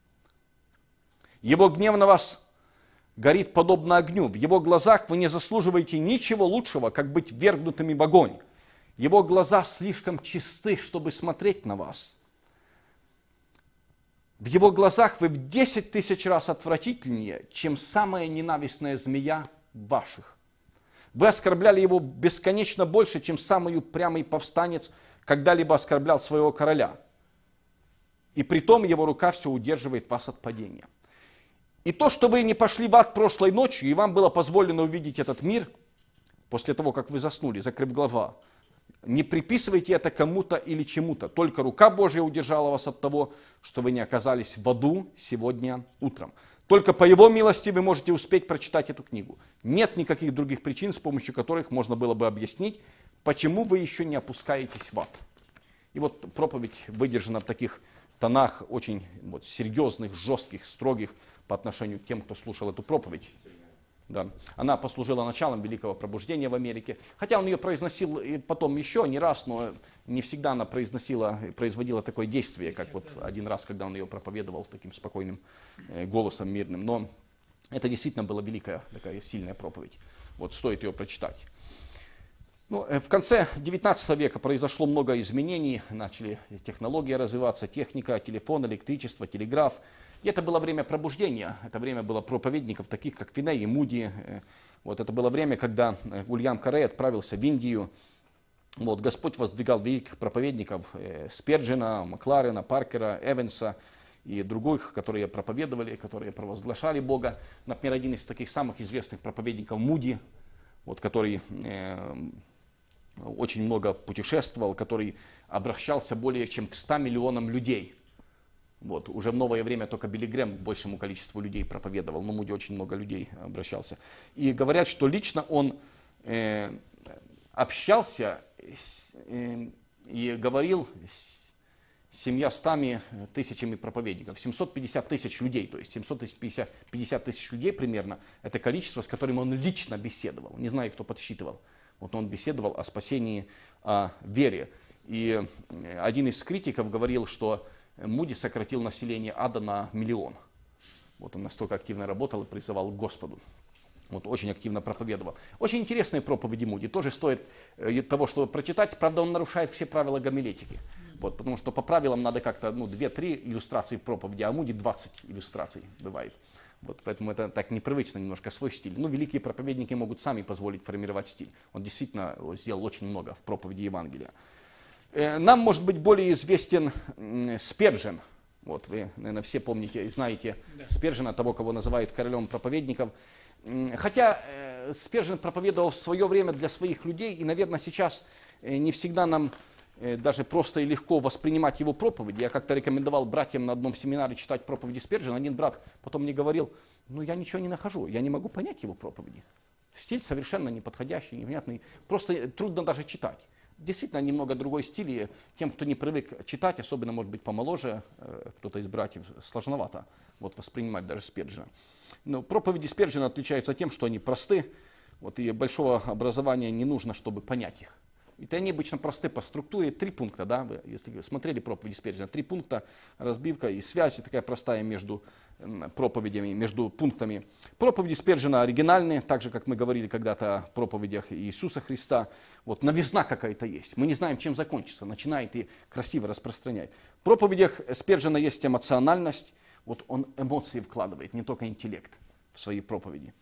Его гнев на вас горит подобно огню. В его глазах вы не заслуживаете ничего лучшего, как быть ввергнутыми в огонь. Его глаза слишком чисты, чтобы смотреть на вас. В его глазах вы в 10 000 раз отвратительнее, чем самая ненавистная змея ваших. Вы оскорбляли его бесконечно больше, чем самый упрямый повстанец когда-либо оскорблял своего короля. И притом его рука все удерживает вас от падения. И то, что вы не пошли в ад прошлой ночью, и вам было позволено увидеть этот мир, после того, как вы заснули, закрыв глаза, не приписывайте это кому-то или чему-то. Только рука Божья удержала вас от того, что вы не оказались в аду сегодня утром. Только по Его милости вы можете успеть прочитать эту книгу. Нет никаких других причин, с помощью которых можно было бы объяснить, почему вы еще не опускаетесь в ад. И вот проповедь выдержана в таких тонах, очень серьезных, жестких, строгих по отношению к тем, кто слушал эту проповедь. Да. Она послужила началом великого пробуждения в Америке. Хотя он ее произносил и потом еще не раз, но не всегда она производила такое действие, как вот один раз, когда он ее проповедовал таким спокойным голосом мирным. Но это действительно была великая, такая сильная проповедь. Вот стоит ее прочитать. Ну, в конце 19 века произошло много изменений. Начали технологии развиваться, техника, телефон, электричество, телеграф. И это было время пробуждения, это время было проповедников, таких как Финей и Муди. Вот это было время, когда Уильям Карей отправился в Индию. Вот, Господь воздвигал великих проповедников Спержена, Макларена, Паркера, Эванса и других, которые проповедовали, которые провозглашали Бога. Например, один из таких самых известных проповедников Муди, вот, который очень много путешествовал, который обращался более чем к 100 миллионам людей. Вот, уже в новое время только Билли Грэм большему количеству людей проповедовал, но Муди очень много людей обращался. И говорят, что лично он общался и говорил с 700 тысячами проповедников, 750 тысяч людей, то есть 750 тысяч людей примерно, это количество, с которым он лично беседовал. Не знаю, кто подсчитывал. Вот он беседовал о спасении, о вере. И один из критиков говорил, что Муди сократил население ада на 1 миллион. Вот он настолько активно работал и призывал к Господу. Вот очень активно проповедовал. Очень интересные проповеди Муди. Тоже стоит того, чтобы прочитать. Правда, он нарушает все правила гомилетики. Вот, потому что по правилам надо как-то 2-3 иллюстрации в проповеди, а Муди 20 иллюстраций бывает. Вот, поэтому это так непривычно немножко свой стиль. Ну, великие проповедники могут сами позволить формировать стиль. Он действительно сделал очень много в проповеди Евангелия. Нам, может быть, более известен Спержен. Вот, вы, наверное, все помните и знаете Спержена, того, кого называют королем проповедников. Хотя Спержен проповедовал в свое время для своих людей, и, наверное, сейчас не всегда нам даже просто и легко воспринимать его проповеди. Я как-то рекомендовал братьям на одном семинаре читать проповеди Спержена. Один брат потом мне говорил, я ничего не нахожу, я не могу понять его проповеди. Стиль совершенно неподходящий, непонятный, просто трудно даже читать. Действительно, немного другой стиль, и тем, кто не привык читать, особенно, может быть, помоложе, кто-то из братьев, сложновато воспринимать даже Спержена. Но проповеди Спержена отличаются тем, что они просты, и большого образования не нужно, чтобы понять их. И они обычно просты по структуре. 3 пункта, да, если вы смотрели проповеди Спержена, 3 пункта, разбивка и связь такая простая между проповедями, между пунктами. Проповеди Спержена оригинальные, так же, как мы говорили когда-то о проповедях Иисуса Христа. Вот новизна какая-то есть. Мы не знаем, чем закончится. Начинает и красиво распространять. В проповедях Спержена есть эмоциональность. Вот он эмоции вкладывает, не только интеллект в свои проповеди.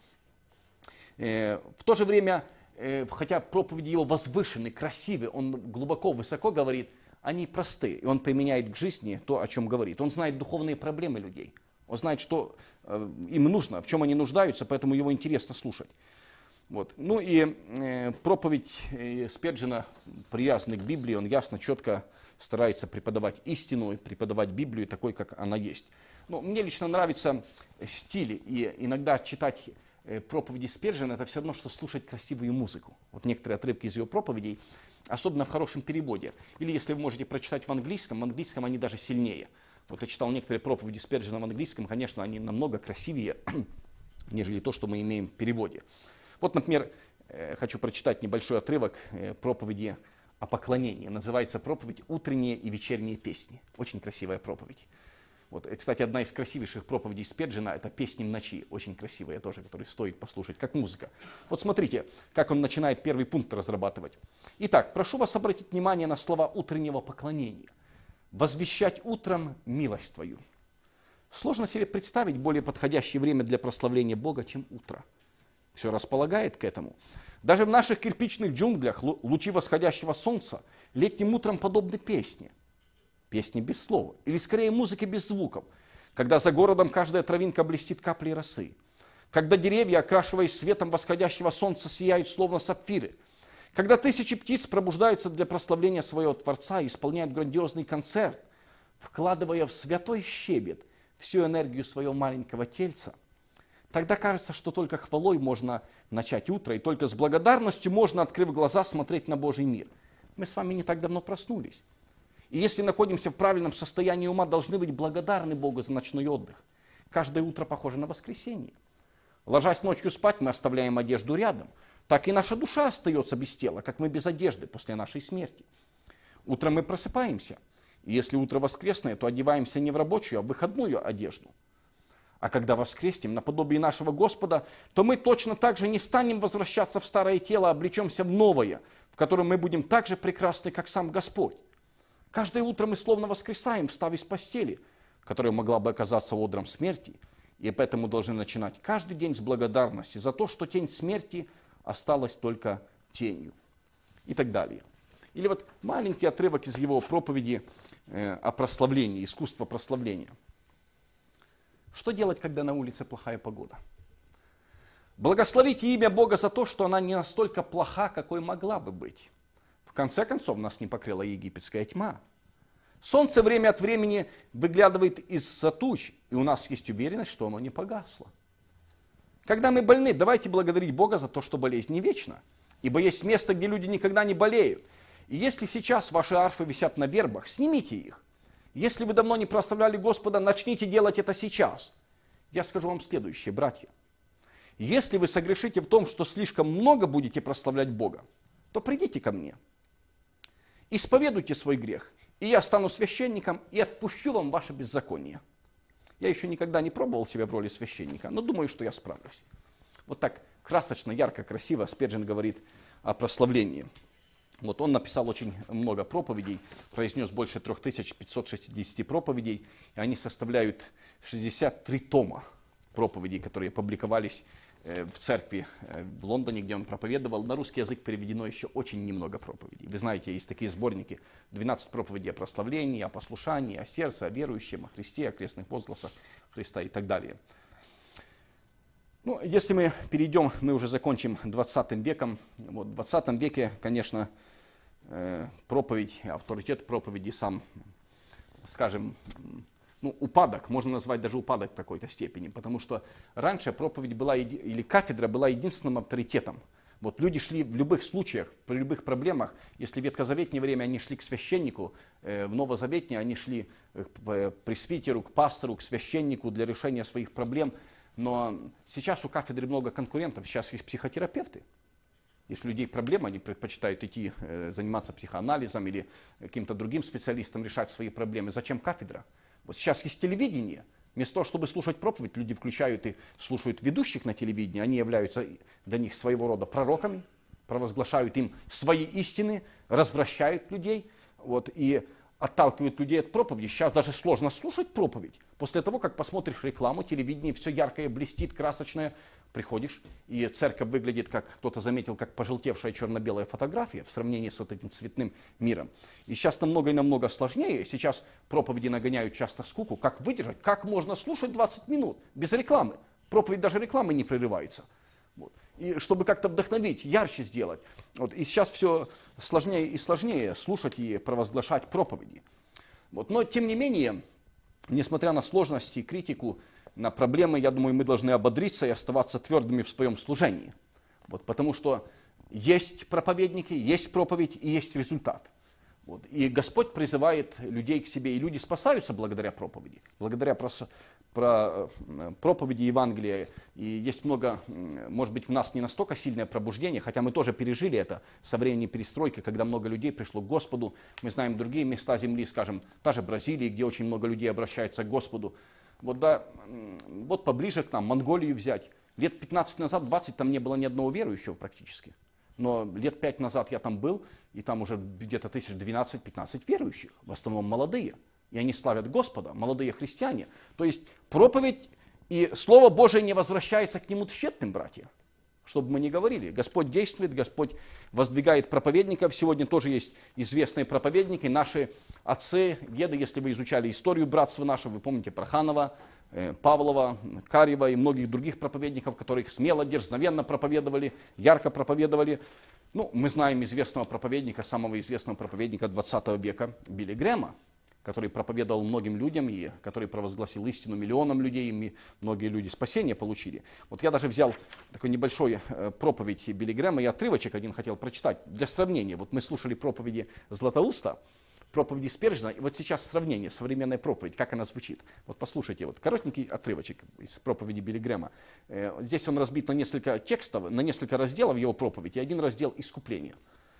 В то же время, хотя проповеди его возвышены, красивы, он глубоко, высоко говорит, они просты. И он применяет к жизни то, о чем говорит. Он знает духовные проблемы людей. Он знает, что им нужно, в чем они нуждаются, поэтому его интересно слушать. Вот. Ну и проповедь Спержена привязана к Библии, он ясно, четко старается преподавать истину, преподавать Библию такой, как она есть. Но мне лично нравится стиль, и иногда читать проповеди Спержена это все равно, что слушать красивую музыку. Вот некоторые отрывки из его проповедей, особенно в хорошем переводе. Или если вы можете прочитать в английском они даже сильнее. Вот я читал некоторые проповеди Спержена в английском, конечно, они намного красивее, нежели то, что мы имеем в переводе. Вот, например, хочу прочитать небольшой отрывок проповеди о поклонении. Называется проповедь «Утренние и вечерние песни». Очень красивая проповедь. Вот, кстати, одна из красивейших проповедей Спержена – это «Песни в ночи». Очень красивая тоже, которую стоит послушать, как музыка. Вот смотрите, как он начинает первый пункт разрабатывать. Итак, прошу вас обратить внимание на слова утреннего поклонения. «Возвещать утром милость твою». Сложно себе представить более подходящее время для прославления Бога, чем утро. Все располагает к этому. Даже в наших кирпичных джунглях лучи восходящего солнца летним утром подобны песне. Песни без слова, или скорее музыки без звуков, когда за городом каждая травинка блестит каплей росы, когда деревья, окрашиваясь светом восходящего солнца, сияют словно сапфиры, когда тысячи птиц пробуждаются для прославления своего Творца и исполняют грандиозный концерт, вкладывая в святой щебет всю энергию своего маленького тельца, тогда кажется, что только хвалой можно начать утро, и только с благодарностью можно, открыв глаза, смотреть на Божий мир. Мы с вами не так давно проснулись. И если находимся в правильном состоянии ума, должны быть благодарны Богу за ночной отдых. Каждое утро похоже на воскресенье. Ложась ночью спать, мы оставляем одежду рядом. Так и наша душа остается без тела, как мы без одежды после нашей смерти. Утром мы просыпаемся. И если утро воскресное, то одеваемся не в рабочую, а в выходную одежду. А когда воскреснем наподобие нашего Господа, то мы точно так же не станем возвращаться в старое тело, а облечемся в новое, в котором мы будем так же прекрасны, как сам Господь. Каждое утро мы словно воскресаем, встав из постели, которая могла бы оказаться одром смерти, и поэтому должны начинать каждый день с благодарности за то, что тень смерти осталась только тенью. И так далее. Или вот маленький отрывок из его проповеди о прославлении, искусство прославления. Что делать, когда на улице плохая погода? Благословите имя Бога за то, что она не настолько плоха, какой могла бы быть. В конце концов, нас не покрыла египетская тьма. Солнце время от времени выглядывает из-за туч, и у нас есть уверенность, что оно не погасло. Когда мы больны, давайте благодарить Бога за то, что болезнь не вечна. Ибо есть место, где люди никогда не болеют. И если сейчас ваши арфы висят на вербах, снимите их. Если вы давно не прославляли Господа, начните делать это сейчас. Я скажу вам следующее, братья. Если вы согрешите в том, что слишком много будете прославлять Бога, то придите ко мне. Исповедуйте свой грех, и я стану священником и отпущу вам ваше беззаконие. Я еще никогда не пробовал себя в роли священника, но думаю, что я справлюсь. Вот так красочно, ярко, красиво Спержен говорит о прославлении. Вот он написал очень много проповедей, произнес больше 3560 проповедей, и они составляют 63 тома проповедей, которые публиковались в церкви в Лондоне, где он проповедовал. На русский язык переведено еще очень немного проповедей. Вы знаете, есть такие сборники, 12 проповедей о прославлении, о послушании, о сердце, о верующем, о Христе, о крестных возгласах Христа и так далее. Ну, если мы перейдем, мы уже закончим 20 веком. Вот, в 20 веке, конечно, проповедь, авторитет проповеди сам, скажем, упадок, можно назвать даже упадок в какой-то степени, потому что раньше проповедь была, или кафедра была единственным авторитетом. Вот люди шли в любых случаях, при любых проблемах, если в ветхозаветнее время они шли к священнику, в новозаветнее они шли к пресвитеру, к пастору, к священнику для решения своих проблем. Но сейчас у кафедры много конкурентов, сейчас есть психотерапевты. Если у людей проблемы, они предпочитают идти заниматься психоанализом или каким-то другим специалистам решать свои проблемы. Зачем кафедра? Вот сейчас есть телевидение. Вместо того, чтобы слушать проповедь, люди включают и слушают ведущих на телевидении. Они являются для них своего рода пророками, провозглашают им свои истины, развращают людей. Вот, и отталкивают людей от проповеди. Сейчас даже сложно слушать проповедь. После того, как посмотришь рекламу, телевидение, все яркое, блестит, красочное, приходишь, и церковь выглядит, как кто-то заметил, как пожелтевшая черно-белая фотография в сравнении с вот этим цветным миром. И сейчас намного и намного сложнее. Сейчас проповеди нагоняют часто скуку. Как выдержать? Как можно слушать 20 минут без рекламы? Проповедь даже рекламы не прерывается. Вот. И чтобы как-то вдохновить, ярче сделать. Вот. И сейчас все сложнее и сложнее слушать и провозглашать проповеди. Вот. Но тем не менее, несмотря на сложности и критику, на проблемы, я думаю, мы должны ободриться и оставаться твердыми в своем служении. Вот, потому что есть проповедники, есть проповедь и есть результат. Вот. И Господь призывает людей к себе, и люди спасаются благодаря проповеди, благодаря проповеди Евангелия. И есть много, может быть, в нас не настолько сильное пробуждение, хотя мы тоже пережили это со времени перестройки, когда много людей пришло к Господу. Мы знаем другие места земли, скажем, та же Бразилия, где очень много людей обращается к Господу. Вот, да, вот поближе к нам, Монголию взять. Лет 15 назад, 20, там не было ни одного верующего практически. Но лет 5 назад я там был, и там уже где-то 12-15 верующих, в основном молодые. И они славят Господа, молодые христиане. То есть проповедь и Слово Божие не возвращается к нему тщетным, братья. Чтобы мы не говорили. Господь действует, Господь воздвигает проповедников. Сегодня тоже есть известные проповедники. Наши отцы, деды, если вы изучали историю братства нашего, вы помните Проханова, Павлова, Карьева и многих других проповедников, которые смело, дерзновенно проповедовали, ярко проповедовали. Ну, мы знаем известного проповедника, самого известного проповедника 20 века Билли Грэма, который проповедовал многим людям и который провозгласил истину миллионам людей, и многие люди спасение получили. Вот я даже взял такой небольшой проповедь Билли Грэма и отрывочек один хотел прочитать для сравнения. Вот мы слушали проповеди Златоуста, проповеди Спержина, и вот сейчас сравнение, современная проповедь, как она звучит. Вот послушайте, вот коротенький отрывочек из проповеди Билли Грэма. Здесь он разбит на несколько текстов, на несколько разделов его проповеди, и один раздел искупления.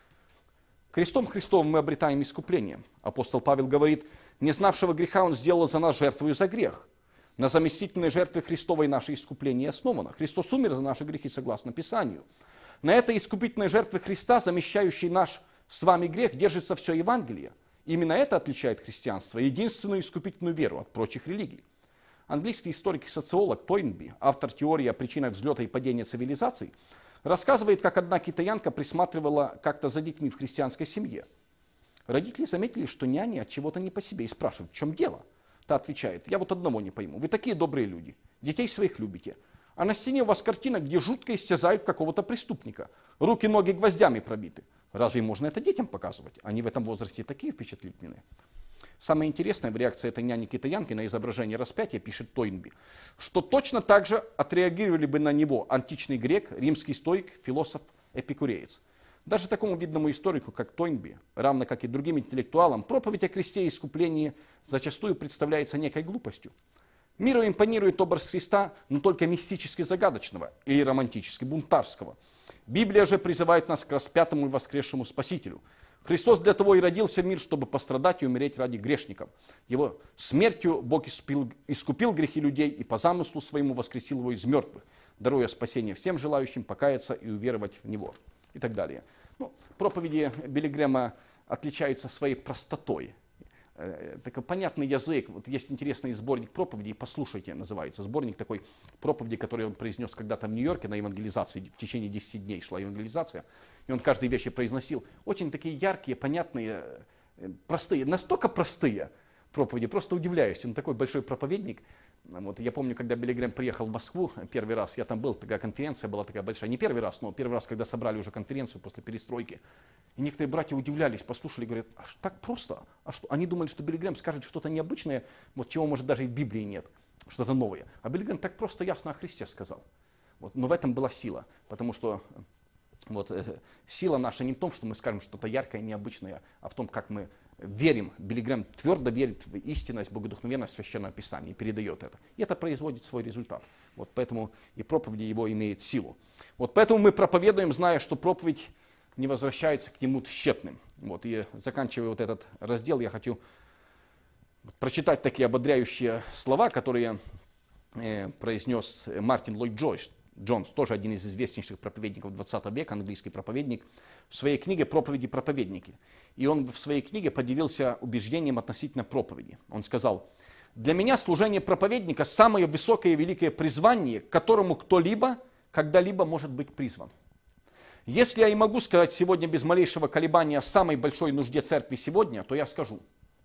Крестом Христовым мы обретаем искупление. Апостол Павел говорит, не знавшего греха он сделал за нас жертвою за грех. На заместительной жертве Христовой наше искупление основано. Христос умер за наши грехи согласно Писанию. На этой искупительной жертве Христа, замещающей наш с вами грех, держится все Евангелие. Именно это отличает христианство, единственную искупительную веру от прочих религий. Английский историк и социолог Тойнби, автор теории о причинах взлета и падения цивилизаций, рассказывает, как одна китаянка присматривала как-то за детьми в христианской семье. Родители заметили, что няни от чего-то не по себе и спрашивают, в чем дело? Та отвечает, я вот одного не пойму, вы такие добрые люди, детей своих любите, а на стене у вас картина, где жутко истязают какого-то преступника, руки, ноги гвоздями пробиты. Разве можно это детям показывать? Они в этом возрасте такие впечатлительные. Самое интересное в реакции этой няни-китаянки на изображение распятия, пишет Тойнби, что точно так же отреагировали бы на него античный грек, римский стоик, философ, эпикуреец. Даже такому видному историку, как Тойнби, равно как и другим интеллектуалам, проповедь о кресте и искуплении зачастую представляется некой глупостью. Миру импонирует образ Христа, но только мистически загадочного или романтически бунтарского. Библия же призывает нас к распятому и воскресшему Спасителю. Христос для того и родился в мир, чтобы пострадать и умереть ради грешников. Его смертью Бог искупил грехи людей и по замыслу своему воскресил его из мертвых, даруя спасение всем желающим покаяться и уверовать в Него. И так далее. Ну, проповеди Билли Грэма отличаются своей простотой. Такой понятный язык. Вот есть интересный сборник проповедей, «Послушайте» называется. Сборник такой проповеди, который он произнес когда-то в Нью-Йорке на евангелизации. В течение 10 дней шла евангелизация. И он каждой вещи произносил. Очень такие яркие, понятные, простые. Настолько простые проповеди, просто удивляешься. Он такой большой проповедник. Вот, я помню, когда Билли Грэм приехал в Москву первый раз, я там был, такая конференция была такая большая. Не первый раз, но первый раз, когда собрали уже конференцию после перестройки. И некоторые братья удивлялись, послушали, говорят, а так просто? А что? Они думали, что Билли Грэм скажет что-то необычное, вот чего, может, даже и в Библии нет, что-то новое. А Билли Грэм так просто ясно о Христе сказал. Вот, но в этом была сила, потому что вот, сила наша не в том, что мы скажем что-то яркое, необычное, а в том, как мы верим. Билли Грэм твердо верит в истинность, богодухновенность Священного Писания и передает это. И это производит свой результат. Вот поэтому и проповедь его имеет силу. Вот поэтому мы проповедуем, зная, что проповедь не возвращается к нему тщетным. Вот, и заканчивая вот этот раздел, я хочу прочитать такие ободряющие слова, которые произнес Мартин Ллойд Джонс, тоже один из известнейших проповедников 20 века, английский проповедник, в своей книге «Проповеди проповедники». И он в своей книге поделился убеждением относительно проповеди. Он сказал, «Для меня служение проповедника – самое высокое и великое призвание, к которому кто-либо когда-либо может быть призван. Если я и могу сказать сегодня без малейшего колебания о самой большой нужде церкви сегодня, то я скажу,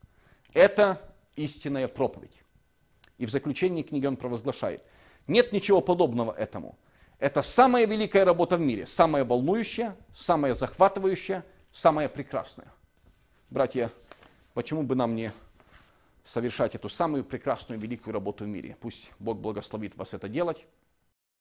это истинная проповедь». И в заключении книги он провозглашает, нет ничего подобного этому. Это самая великая работа в мире, самая волнующая, самая захватывающая, самая прекрасная. Братья, почему бы нам не совершать эту самую прекрасную великую работу в мире. Пусть Бог благословит вас это делать.